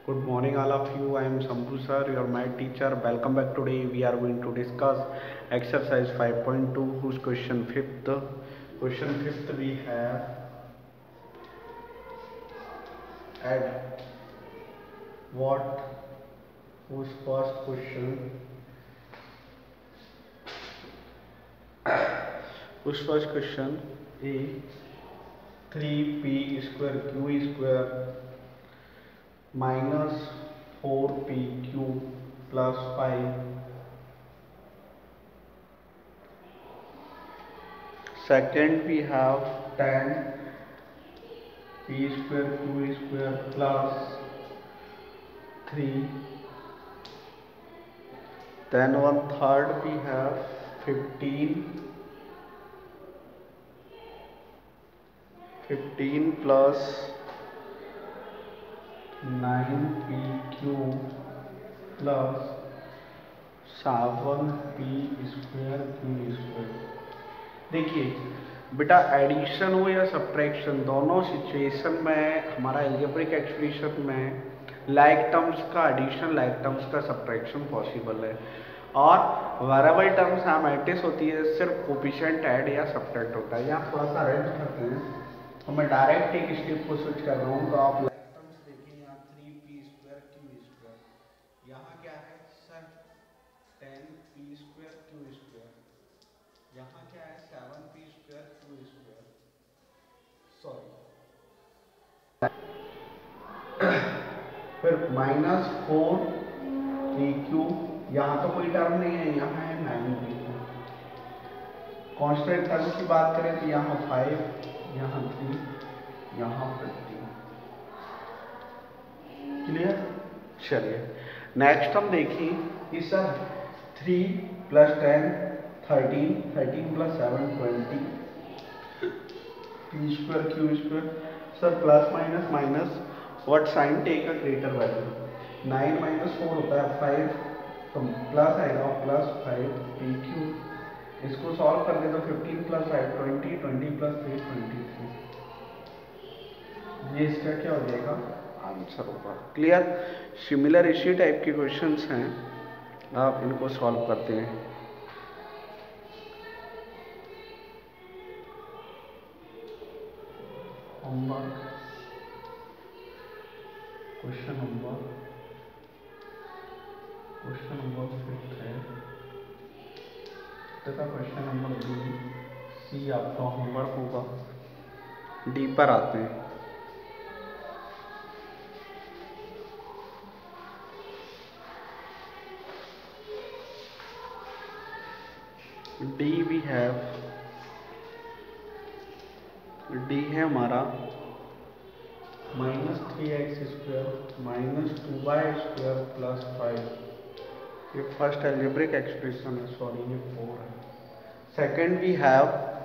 Good morning, all of you. I am Sambhu sir, your math teacher. Welcome back. Today we are going to discuss exercise 5.2, whose question fifth. Question fifth we have add what? Whose first question? Whose first question? A 3p square q square minus 4pq plus 5. Second we have 10 p square q square plus 3. Then one third we have 15 plus 9pq plus 7p square q square. देखिए बेटा, addition हो या subtraction, दोनों situation में हमारा algebraic expression में like terms का addition, like terms का सब्ट्रैक्शन पॉसिबल है। और वेरिएबल टर्म्स मैट्रिक्स होती है, सिर्फ कोफिशिएंट ऐड या सब्ट्रैक्ट होता है। यहाँ थोड़ा सा अरेंज करते हैं, तो मैं डायरेक्ट एक स्टेप को स्विच कर रहा हूँ। तो आप लाइक टर्म्स देखिए, यहाँ 3p स्क्वायर q स्क्वायर, यहाँ क्या है sir 10p square q square, यहाँ क्या है 7p square q square, sorry फिर -4pq, यहाँ तो कोई टर्म नहीं है, यहाँ है 9pq। कांस्टेंट टर्म की बात करें तो यहाँ 5, यहाँ 3, यहाँ 15। क्लियर? चलिए नेक्स्ट हम देखिए कि sir 3 plus 10 13, 13 plus 7 20, p square q square. Sir plus minus minus, what sign take a greater value. 9 minus 4 होता है 5, तो प्लस आएगा प्लस 5pq। इसको सॉल्व कर दे तो 15 प्लस 5 20, 20 प्लस 3 23। ये इसका क्या हो जाएगा? आंसर होगा। क्लियर? सिमिलर इसी टाइप के क्वेश्चंस हैं, आप इनको सॉल्व करते हैं। होमवर्क क्वेश्चन नंबर 5 है तथा क्वेश्चन नंबर बी सी आपका होमवर्क होगा। डी पर आते हैं। डी वी हैव, डी है हमारा -3x square minus 2y square plus 5। ये फर्स्ट एल्जेब्रिक एक्सप्रेशन है, सॉरी ये 4 है। Second we have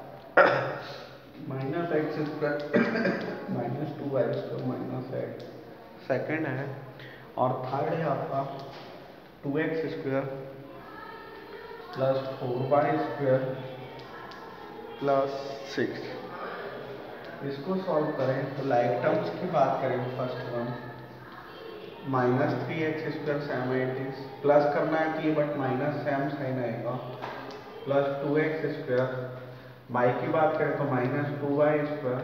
-x square minus 2y square minus 8, second है। और थर्ड है आपका 2x square plus 4y square plus 6। इसको सॉल्व करें तो लाइक टर्म्स की बात करें, first one -3x square same it is, plus करना है कि बट माइनस सेम साइन आएगा, प्लस 2x स्क्वायर। y की बात करें तो -2y square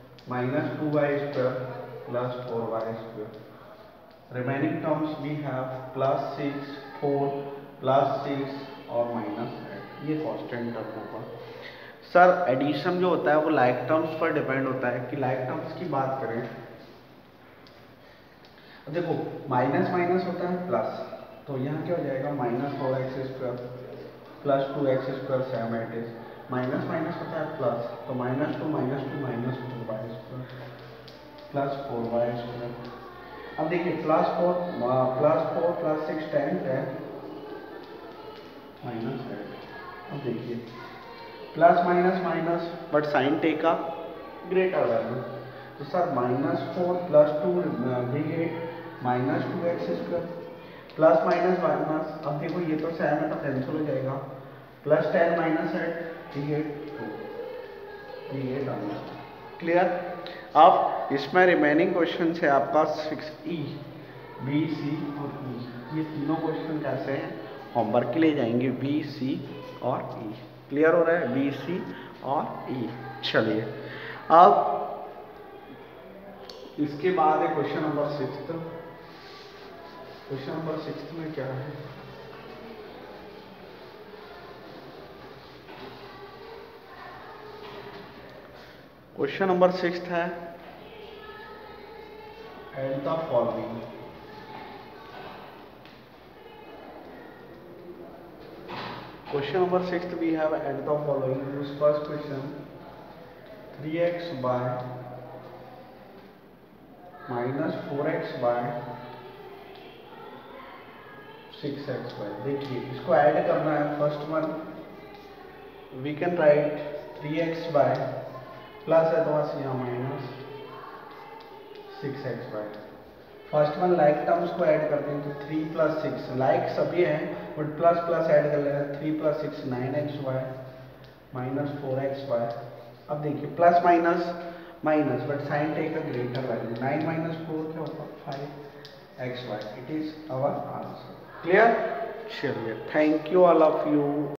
plus 4y square. Remaining terms we have plus 6 4 plus 6 और -8। ये कांस्टेंट टर्म होगा। सर एडिशन जो होता है वो लाइक टर्म्स पर डिपेंड होता है। कि लाइक टर्म्स की बात करें, देखो माइनस माइनस होता है प्लस, तो यहाँ क्या हो जाएगा -4x square plus 2x square same it is, minus minus होता है प्लस, तो -2 minus 2y square plus 4y square. अब देखिए +4 प्लस 6 10 है -8। अब देखिए plus minus minus but sign take a greater value, तो sir -4 plus 2 8 -2x square plus minus minus. अब देखो ये तो सेम है तो कैंसिल हो जाएगा, प्लस 10 माइनस 8 क्लियर? अब इसमें रिमेनिंग क्वेश्चन है आपका 6E। बी, सी और ई। ये तीनों क्वेश्चन कैसे हैं, होमवर्क के लिए जाएंगे, बी, सी और ई। क्लियर हो रहा है, बी, सी और ई। चलिए अब इसके बाद है क्वेश्चन नंबर 6। क्वेश्चन नंबर 6 में क्या है, क्वेश्चन नंबर 6 है add the following. Question number 6 we have add the following. Use first question 3x by minus 4x by 6x by। देखिए इसको ऐड करना है। First one we can write 3x by plus है तो बस यहाँ minus 6x by। First one like terms को add करते हैं तो 3 प्लस 6 लाइक सभी हैं बट प्लस प्लस ऐड कर लेना। 3 plus 6 9x y minus 4x y। अब देखिए plus minus minus but sign take a greater value. 9 minus 4 क्या होगा 5x y। It is our answer. Clear. चलिए thank you all of you.